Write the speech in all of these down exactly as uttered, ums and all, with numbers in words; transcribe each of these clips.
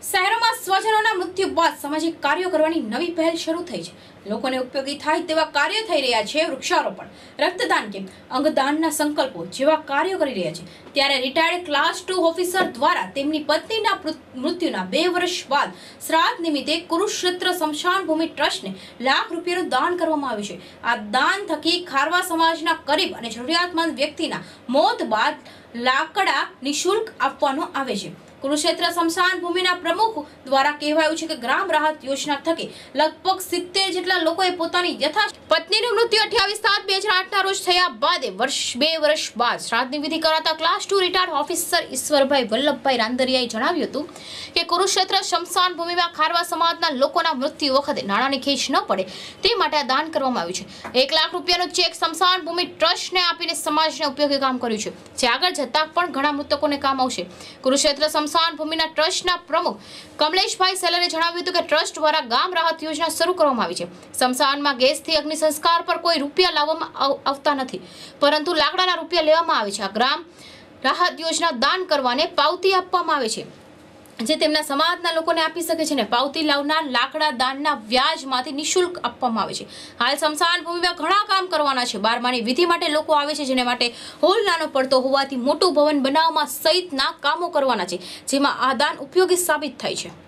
શહેરોમાં સ્વજનોના મૃત્યુ બાદ સામાજિક કાર્યો કરવાની નવી પહેલ શરૂ થઈ છે। લોકોને ઉપયોગી થાય તેવા કાર્યો થઈ રહ્યા છે। વૃક્ષારોપણ, રક્તદાન કેમ્પ, અંગદાનના સંકલ્પો જેવા કાર્યો કરી રહ્યા છે। ત્યારે રિટાયર્ડ ક્લાસ ટુ ઓફિસર દ્વારા તેમની પત્નીના મૃત્યુના બે વર્ષ બાદ શ્રાદ્ધ નિમિત્તે કુરુક્ષેત્ર સ્મશાન ભૂમિ ટ્રસ્ટને લાખ રૂપિયાનું દાન કરવામાં આવ્યું છે। આ દાન થકી ખારવા સમાજના ગરીબ અને જરૂરિયાતમંદ વ્યક્તિના મોત બાદ લાકડા નિઃશુલ્ક આપવામાં આવે છે। કુરુક્ષેત્ર સ્મશાન ભૂમિના પ્રમુખ દ્વારા કહેવાયું છે કે ગ્રામ રાહત યોજના થકી લગભગ સિત્તેર જેટલા લોકોએ પોતાની યથા પત્નીનું મૃત્યુ અઠ્યાવીસ સાત બે હજાર આઠના રોજ થયા બાદ વર્ષ બે વર્ષ બાદ શ્રાદ્ધની વિધિ કરાતા class two retired officer Ishwarbhai Vallabhbhai રાંદરિયાએ જણાવ્યું હતું કે કુરુક્ષેત્ર સ્મશાન ભૂમિમાં ખારવા સમાજના લોકોના મૃત્યુ વખતે નાણાંની ખેંચ ન પડે તે માટે આ દાન કરવામાં આવ્યું છે। એક લાખ રૂપિયાનો ચેક સ્મશાન ભૂમિ ટ્રસ્ટને આપીને સમાજને ઉપયોગી કામ કર્યું છે, જે આગળ જતા પણ ઘણા મૃતકોને કામ આવશે। કુરુક્ષેત્ર સ્મશાન ભૂમિના ટ્રસ્ટના પ્રમુખ કમલેશભાઈ સેલરે જણાવ્યું હતું કે ટ્રસ્ટ દ્વારા ગામ રાહત યોજના શરૂ કરવામાં આવી છે। સ્મશાનમાં ગેસથી અગ્નિ સંસ્કાર પર કોઈ રૂપિયા લાવવામાં આવતા નથી, પરંતુ લાકડાના રૂપિયા લેવામાં આવે છે। આ ગ્રામ રાહત યોજના દાન કરવાને પાવતી આપવામાં આવે છે, જે તેમના સમાજના લોકોને આપી શકે છે ને પાવતી લાવનાર લાકડા દાનના વ્યાજમાંથી નિઃશુલ્ક આપવામાં આવે છે। હાલ સ્મશાન ભૂમિમાં ઘણા કામ કરવાના છે। બારમાની વિધિ માટે લોકો આવે છે, જેને માટે હોલ નાનો પડતો હોવાથી મોટું ભવન બનાવવામાં સહિતના કામો કરવાના છે, જેમાં આ દાન ઉપયોગી સાબિત થાય છે।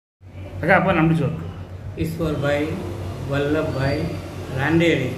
Ishwarbhai Vallabhbhai Randeri,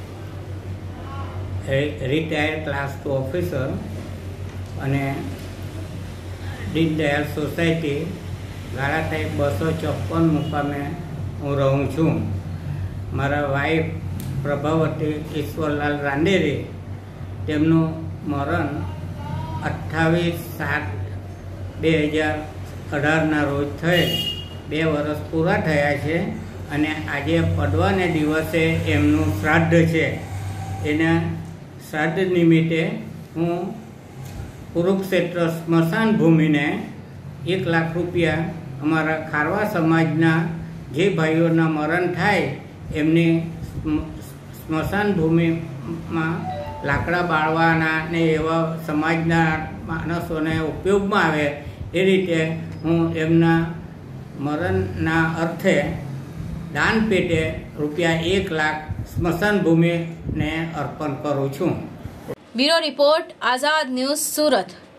retired class two officer અને દીનદયાળ સોસાયટી ગાળાટાઈપ બસો ચોપન મુકામે હું રહું છું। મારા વાઈફ પ્રભાવતી ઈશ્વરલાલ રાંદેરી, તેમનું મરણ અઠ્ઠાવીસ સાત બે હજાર અઢારના રોજ થયેલ। બે વર્ષ પૂરા થયા છે અને આજે પડવાને દિવસે એમનું શ્રાદ્ધ છે। એના શ્રાદ્ધ નિમિત્તે હું કુરુક્ષેત્ર સ્મશાન ભૂમિને એક લાખ રૂપિયા અમારા ખારવા સમાજના જે ભાઈઓના મરણ થાય એમની સ્મશાન ભૂમિમાં લાકડા બાળવાના ને એવા સમાજના માણસોને ઉપયોગમાં આવે એ રીતે હું એમના મરણના અર્થે દાન પેટે રૂપિયા એક લાખ સ્મશાન ભૂમિને અર્પણ કરું છું। Bureau report, Azad news, Surat.